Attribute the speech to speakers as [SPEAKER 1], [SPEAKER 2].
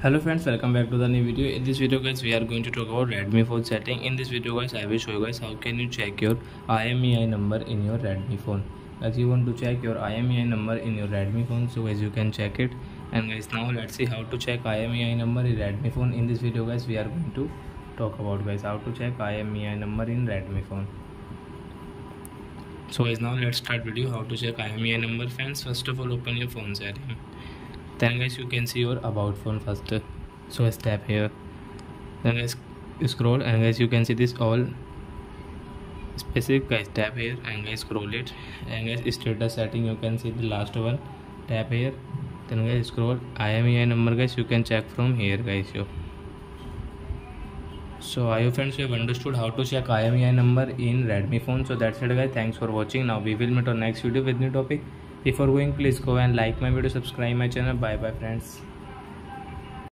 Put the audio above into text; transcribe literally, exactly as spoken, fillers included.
[SPEAKER 1] Hello friends, welcome back to the new video. In this video guys, we are going to talk about Redmi phone setting. In this video guys, I will show you guys how can you check your I M E I number in your Redmi phone. As you want to check your I M E I number in your Redmi phone, so guys you can check it. And guys, now let's see how to check I M E I number in Redmi phone. In this video guys, we are going to talk about guys how to check I M E I number in Redmi phone. So guys, now let's start video how to check I M E I number. Friends, first of all open your phone setting. Then guys you can see your about phone first, so guys tap here, then guys scroll and guys you can see this all specific, guys tap here and guys scroll it, and guys status setting you can see the last one, tap here, then guys scroll I M E I number, guys you can check from here guys. yo So I hope friends you have understood how to check I M E I number in Redmi phone. So that's it guys, thanks for watching. Now we will meet on next video with new topic. Before going, please go and like my video, subscribe my channel. Bye bye friends.